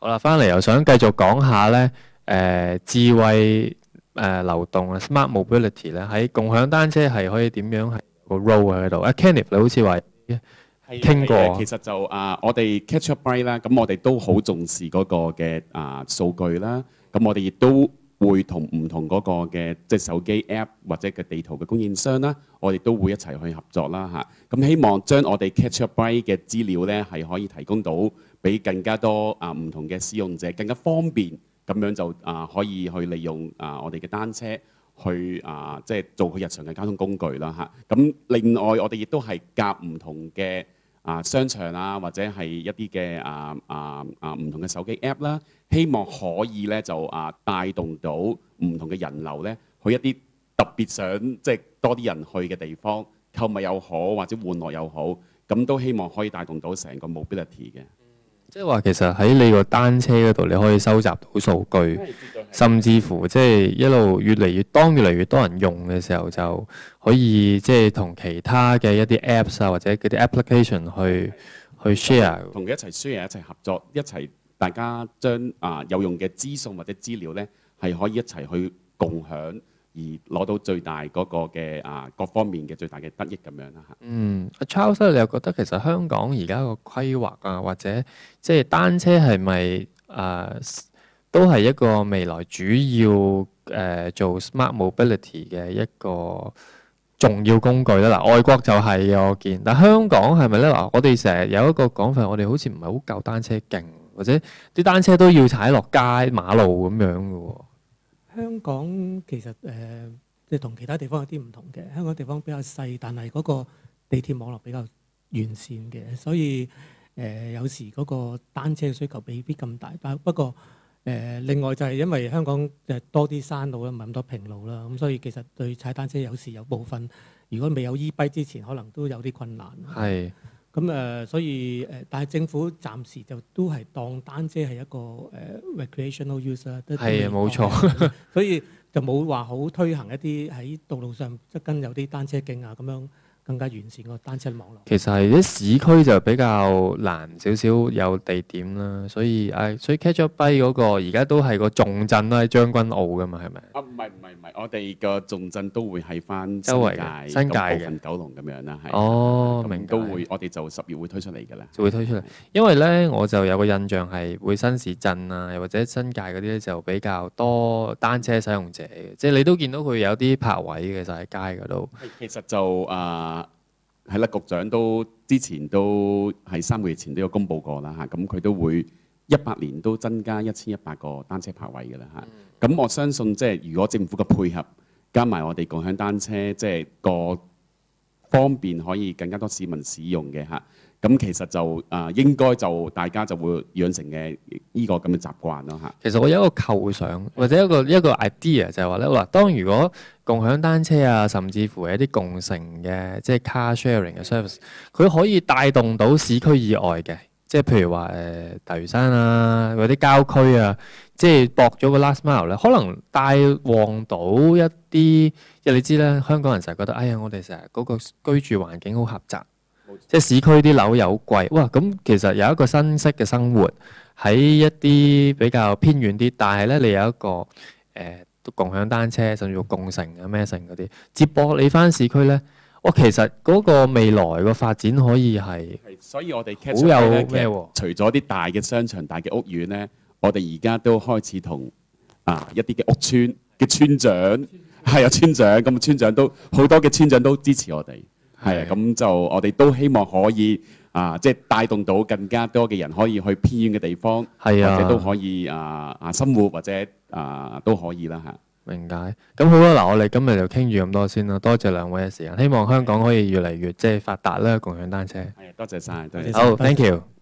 好啦，翻嚟又想繼續講下咧，智慧流動啊，smart mobility 咧，喺共享單車係可以點樣係個 role 喺度？Kenneth 你好似話傾過， 其實就我哋 Catch Up Bike 啦，咁我哋都好重視嗰個嘅數據啦，咁我哋亦都會同唔同嗰個嘅即係手機 App 或者嘅地圖嘅供應商啦，我哋都會一齊去合作啦嚇。咁希望將我哋 Catch Up Bike 嘅資料咧係可以提供到俾更加多唔同嘅使用者，更加方便咁樣就可以去利用我哋嘅單車去即係做佢日常嘅交通工具啦嚇。咁另外我哋亦都係夾唔同嘅商場或者係一啲嘅唔同嘅手機 App 啦，希望可以咧就帶動到唔同嘅人流咧去一啲特別想即係多啲人去嘅地方，購物又好或者玩樂又好，咁都希望可以帶動到成個 mobility 嘅。 即係話其實喺你個單車嗰度，你可以收集到數據，甚至乎即係一路越嚟越多人用嘅時候，就可以即係同其他嘅一啲 Apps 或者嗰啲 application 去 share， 同佢一齊 share 一齊合作，一齊大家將有用嘅資訊或者資料咧係可以一齊去共享，而攞到最大嗰個嘅各方面嘅最大嘅得益咁樣啦嚇。 阿 Charles 你又覺得其實香港而家個規劃或者即係單車係咪都係一個未來主要做 smart mobility 嘅一個重要工具咧？嗱，外國就係嘅我見，但香港係咪咧？嗱，我哋成日有一個講法，我哋好似唔係好夠單車勁，或者啲單車都要踩落街馬路咁樣嘅喎。 香港其實即係同其他地方有啲唔同嘅。香港地方比較細，但係嗰個地鐵網絡比較完善嘅，所以有時嗰個單車嘅需求未必咁大。不過另外就係因為香港多啲山路啦，唔係咁多平路啦，咁所以其實對踩單車有時有部分，如果未有 e-bike 之前，可能都有啲困難。 係。 咁所以但係政府暫時就都係當單車係一個recreational use 啦， 係冇錯， 所以就冇話好推行一啲喺道路上即跟有啲單車徑咁樣更加完善個單車網絡。 其實係啲市區就比較難少少有地點啦，所以Catch Up Bike嗰個而家都係個重鎮啦，喺將軍澳㗎嘛，係咪？ 唔係，我哋個重鎮都會喺翻周圍嘅新界嘅部分九龍咁樣啦，係。 哦，明都會，我哋就10月會推出嚟㗎啦。 就會推出嚟，因為咧我就有個印象係會新市鎮又或者新界嗰啲咧就比較多單車使用者嘅，即係你都見到佢有啲泊位嘅就喺街嗰度。 其實就係啦，局長都之前都喺3個月前都有公佈過啦嚇，咁佢都會18年都增加1100個單車泊位㗎啦嚇。咁我相信即係如果政府嘅配合加埋我哋共享單車，即係個方便可以更加多市民使用嘅嚇。咁其實就應該就大家就會養成嘅呢個咁嘅習慣咯嚇。 其實我有一個構想或者一個 idea 就係話咧，嗱，當如果共享單車甚至乎係一啲共乘嘅即係 car sharing 嘅 service， 佢可以帶動到市區以外嘅，即係譬如話大嶼山或者郊區即係駁咗個 last mile 咧，可能帶旺到一啲，因為你知咧，香港人成日覺得，哎呀，我哋成日嗰個居住環境好狹窄。即係市區啲樓又好貴，哇！咁其實有一個新式嘅生活喺一啲比較偏遠啲，但係咧你有一個共享單車，甚至乎共乘咩乘嗰啲接駁你翻市區咧，其實嗰個未來個發展可以係， 所以我哋好有咩喎？ 除咗啲大嘅商場、大嘅屋苑咧，我哋而家都開始同一啲嘅屋村嘅村長係村長，咁村長都好多嘅村長都支持我哋。係啊，咁就我哋都希望可以即係帶動到更加多嘅人可以去偏遠嘅地方，或者都可以生活或者都可以啦嚇。 明解。咁好啦，嗱，我哋今日就傾住咁多先啦，多謝兩位嘅時間，希望香港可以越嚟越即係發達啦，共享單車。 係，多謝晒，多謝。 好，thank you。